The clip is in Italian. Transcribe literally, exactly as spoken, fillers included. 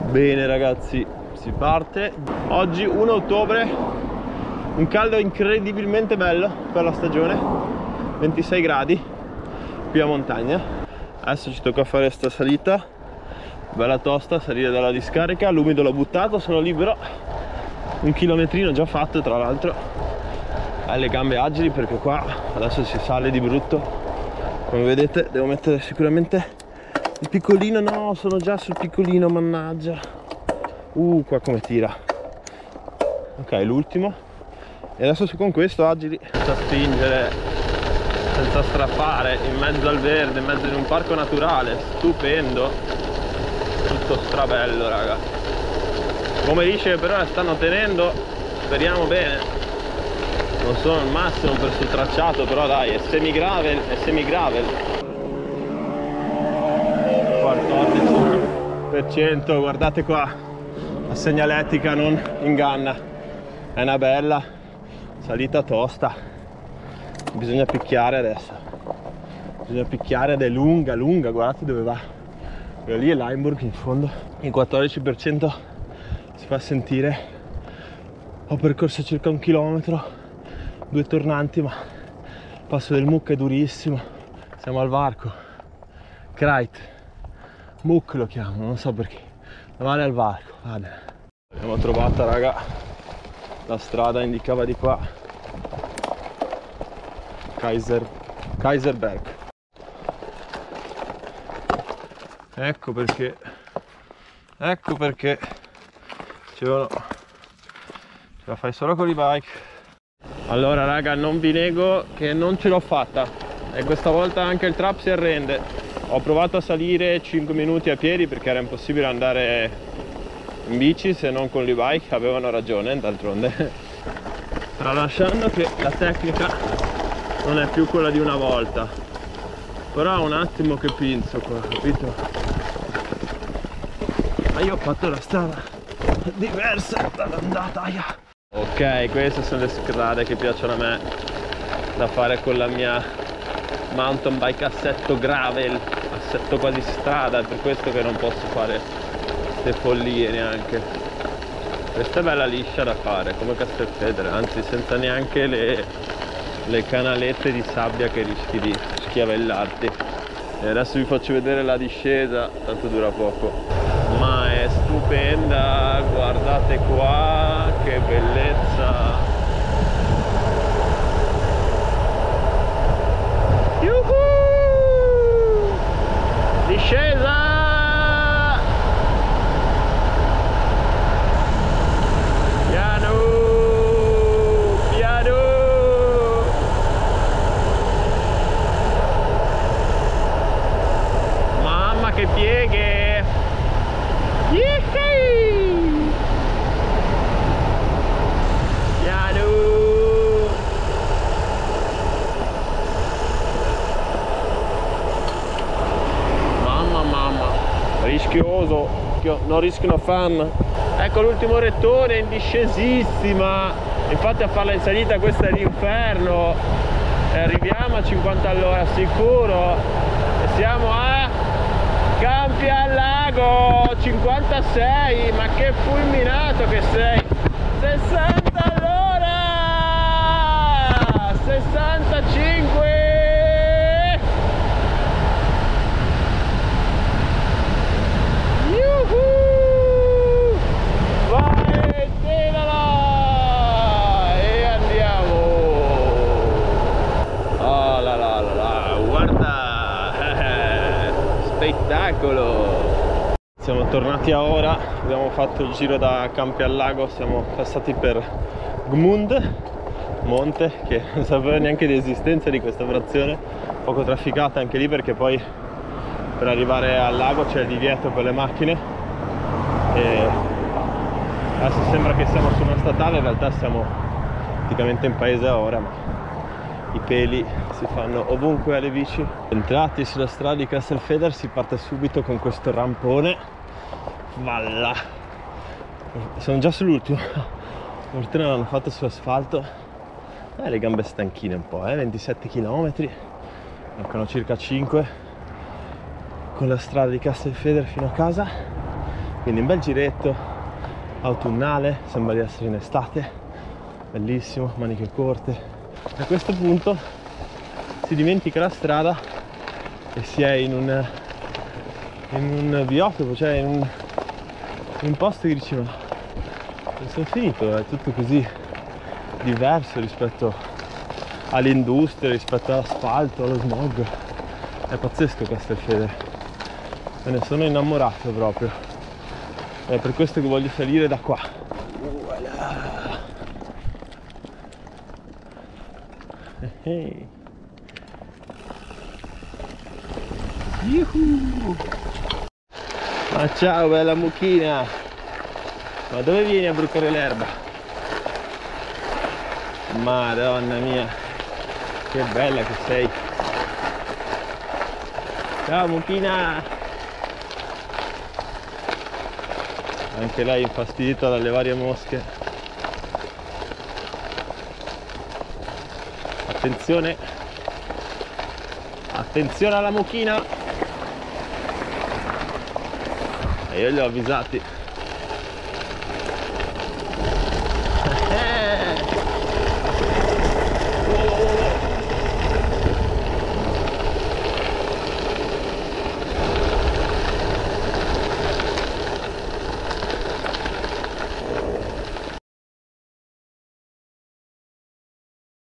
Bene ragazzi, si parte. Oggi primo ottobre, un caldo incredibilmente bello per la stagione, ventisei gradi qui a montagna. Adesso ci tocca fare sta salita bella tosta, salire dalla discarica. L'umido l'ho buttato, sono libero, un chilometrino già fatto tra l'altro. Hai le gambe agili perché qua adesso si sale di brutto, come vedete. Devo mettere sicuramente il piccolino. No, sono già sul piccolino, mannaggia. Uh, qua come tira. Ok, l'ultimo. E adesso con questo agili, senza spingere, senza strappare, in mezzo al verde, in mezzo in un parco naturale, stupendo. Tutto strabello, raga. Come dice che per ora stanno tenendo, speriamo bene. Non sono al massimo per sul tracciato, però dai, è semi gravel, è semi gravel. quattordici per cento, guardate qua, la segnaletica non inganna. È una bella salita tosta. Bisogna picchiare adesso. Bisogna picchiare ed è lunga, lunga, guardate dove va. Quello lì è Limburg in fondo. Il quattordici per cento si fa sentire. Ho percorso circa un chilometro, due tornanti, ma il passo del Muc è durissimo. Siamo al varco. Kreit. Muc lo chiamo, non so perché. Davanti al varco. Vale. Abbiamo trovato, raga, la strada indicava di qua. Kaiser, Kaiserberg. Ecco perché. Ecco perché. Dicevano, ce la fai solo con i bike. Allora raga, non vi nego che non ce l'ho fatta e questa volta anche il trap si arrende. Ho provato a salire cinque minuti a piedi perché era impossibile andare in bici se non con l'e-bike. Avevano ragione, d'altronde, tralasciando che la tecnica non è più quella di una volta, però un attimo che pinzo qua, capito? Ma io ho fatto la strada diversa dall'andata. Ok, queste sono le strade che piacciono a me da fare con la mia mountain bike assetto gravel, assetto quasi strada. È per questo che non posso fare queste follie neanche. Questa è bella liscia da fare, come Castelfedere, anzi senza neanche le, le canalette di sabbia che rischi di schiavellarti. E adesso vi faccio vedere la discesa, tanto dura poco. Ma è stupenda, guardate qua, che bellezza. Yuhu! Discesa! Piano! Piano! Mamma che pieghe! Mamma mamma, rischioso, non rischiano fan. Ecco l'ultimo rettone in discesissima. Infatti a farla in salita questo è l'inferno. E arriviamo a cinquanta all'ora sicuro. E siamo a Campi al Lago, cinquantasei, ma che fulminato che sei! sessanta all'ora! sessantacinque! Yuhu! Vai, tirala! E andiamo! Oh la la la la, guarda! Spettacolo! Siamo tornati a ora, abbiamo fatto il giro da Campi al Lago, siamo passati per Gmund, monte che non sapevo neanche di esistenza di questa frazione, poco trafficata anche lì perché poi per arrivare al lago c'è il divieto per le macchine e adesso sembra che siamo su una statale, in realtà siamo praticamente in paese ora, ma i peli si fanno ovunque alle bici. Entrati sulla strada di Castelfeder si parte subito con questo rampone. Valla! Sono già sull'ultimo. Fortuna l'hanno fatto sull'asfalto. Eh, le gambe stanchine un po', eh? ventisette chilometri. Mancano circa cinque con la strada di Castelfeder fino a casa. Quindi un bel giretto autunnale, sembra di essere in estate, bellissimo, maniche corte. A questo punto si dimentica la strada e si è in un, in un biotopo, cioè in un, in un posto che dici ma sono finito, è tutto così diverso rispetto all'industria, rispetto all'asfalto, allo smog. È pazzesco Castelfede, me ne sono innamorato proprio, è per questo che voglio salire da qua. Voilà. Hey. Yuhu. Ma ciao bella mucchina, ma dove vieni a brucare l'erba? Madonna mia, che bella che sei. Ciao mucchina. Anche lei infastidita dalle varie mosche. Attenzione, attenzione alla mucchina. E io li ho avvisati.